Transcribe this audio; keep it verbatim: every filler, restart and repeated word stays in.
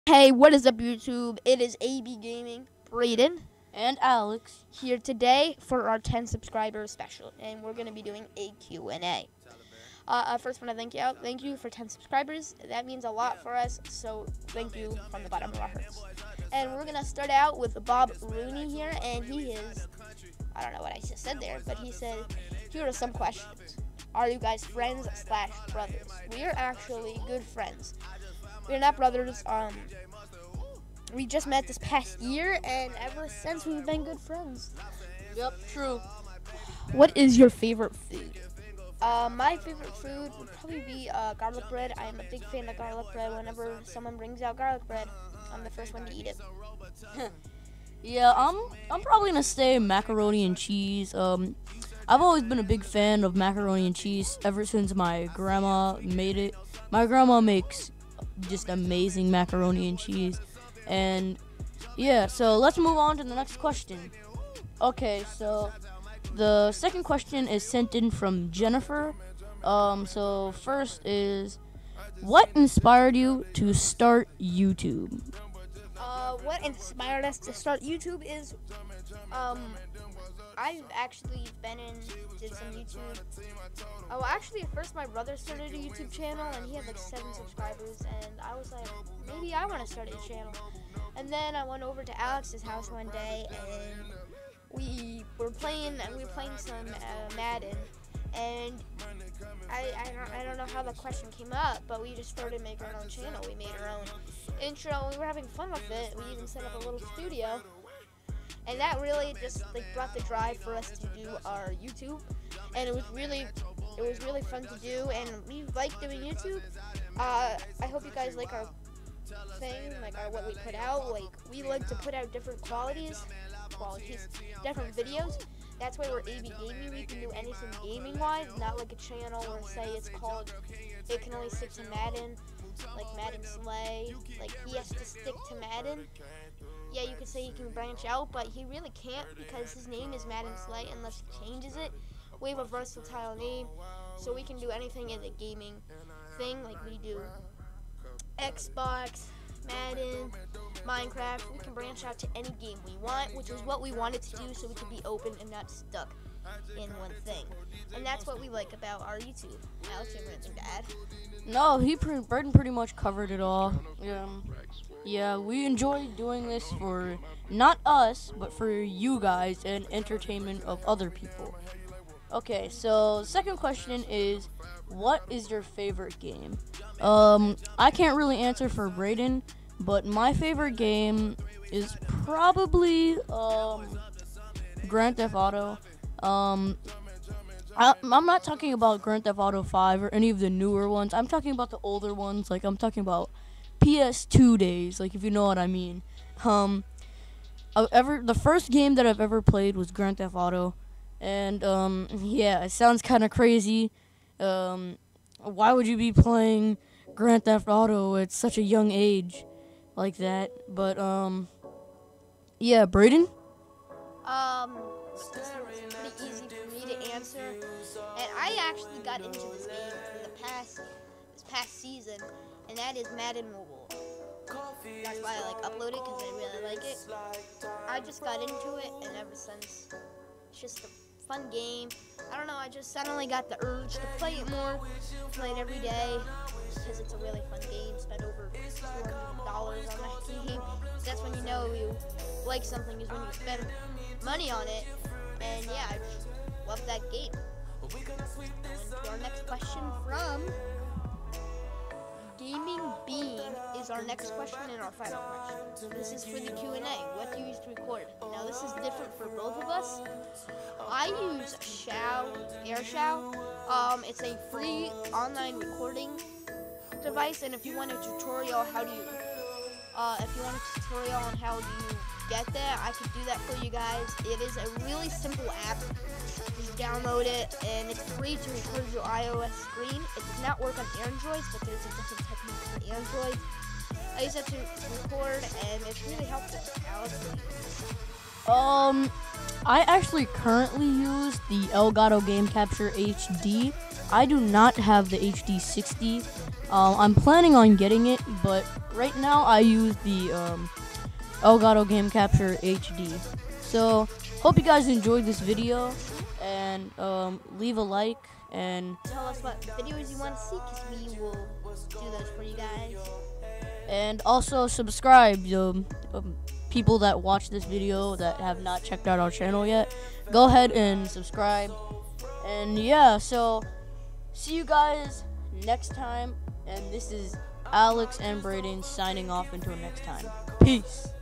Hey, what is up, YouTube? It is A B Gaming, Braden, and Alex here today for our ten subscribers special, and we're going to be doing a Q and A. Uh, uh, first, want to thank you out. Thank you for ten subscribers. That means a lot for us, so thank you from the bottom of our hearts. And we're going to start out with Bob Rooney here, and he is, I don't know what I just said there, but he said, here are some questions. Are you guys friends slash brothers? We are actually good friends. We're not brothers. Um, we just met this past year, and ever since we've been good friends. Yep, true. What is your favorite food? Uh, my favorite food would probably be uh, garlic bread. I am a big fan of garlic bread. Whenever someone brings out garlic bread, I'm the first one to eat it. Yeah, I'm I'm probably gonna say macaroni and cheese. Um, I've always been a big fan of macaroni and cheese ever since my grandma made it. My grandma makes just amazing macaroni and cheese, and yeah. So let's move on to the next question. Okay, so the second question is sent in from Jennifer. Um, so first is, what inspired you to start YouTube? Uh, what inspired us to start YouTube is, um, I've actually been in, did some YouTube. Oh, actually, at first my brother started a YouTube channel, and he had like seven subscribers, and I was like, maybe I want to start a channel. And then I went over to Alex's house one day, and we were playing, and we were playing some uh, Madden, and I, I, don't, I don't know how the question came up, but we just started making our own channel. We made our own intro. We were having fun with it. We even set up a little studio, and that really just like brought the drive for us to do our YouTube. And it was really, it was really fun to do, and we like doing YouTube. Uh, I hope you guys like our thing, like our what we put out. Like we like to put out different qualities, qualities, different videos. That's why we're A B Gaming. We can do anything gaming-wise, not like a channel where, say, it's called, it can only stick to Madden, like Madden Slay. Like, he has to stick to Madden. Yeah, you could say he can branch out, but he really can't because his name is Madden Slay unless he changes it. We have a versatile name, so we can do anything in the gaming thing. Like, we do Xbox, Madden, Minecraft. We can branch out to any game we want, which is what we wanted to do, so we can be open and not stuck in one thing. And that's what we like about our YouTube. Alex, you have anything to add? No, he pre- Burton pretty much covered it all. Yeah, yeah, we enjoy doing this for not us, but for you guys and entertainment of other people. Okay, so second question is, what is your favorite game? Um, I can't really answer for Braden, but my favorite game is probably um, Grand Theft Auto. Um, I, I'm not talking about Grand Theft Auto five or any of the newer ones. I'm talking about the older ones. Like, I'm talking about P S two days, like, if you know what I mean. Um, I've ever the first game that I've ever played was Grand Theft Auto. And, um, yeah, it sounds kind of crazy. Um, why would you be playing Grand Theft Auto at such a young age like that? But, um, yeah, Braden? Um, this is pretty easy for me to answer. And I actually got into this game for the past, this past season, and that is Madden Mobile. That's why I, like, upload it, because I really like it. I just got into it, and ever since, it's just a fun game. I don't know, I just suddenly got the urge to play it more, play it every day, because it's a really fun game. Spend over two hundred dollars on that game. That's when you know you like something, is when you spend money on it. And yeah, I just love that game. And to our next question from Gaming Bean is our next question and our final question. This is for the Q and A. What do you use to record? Now, this is different for both of us. I use Shao, AirShao. Um, it's a free online recording device, and if you want a tutorial, how do you, uh, if you want a tutorial on how do you get that, I could do that for you guys. It is a really simple app. Just download it, and it's free to record your iOS screen. It does not work on Androids, but there's a different technique for Android. I use it to record, and it's really helpful. Alex, what do you use? Um, I actually currently use the Elgato Game Capture H D. I do not have the H D sixty. Um, I'm planning on getting it, but right now I use the um, Elgato Game Capture H D. So, hope you guys enjoyed this video, and um, leave a like, and Tell us what videos you want to see, because we will do those for you guys. and also subscribe. Um, um, people that watch this video that have not checked out our channel yet, go ahead and subscribe. And yeah, so see you guys next time. And this is Alex and Braden signing off until next time. Peace.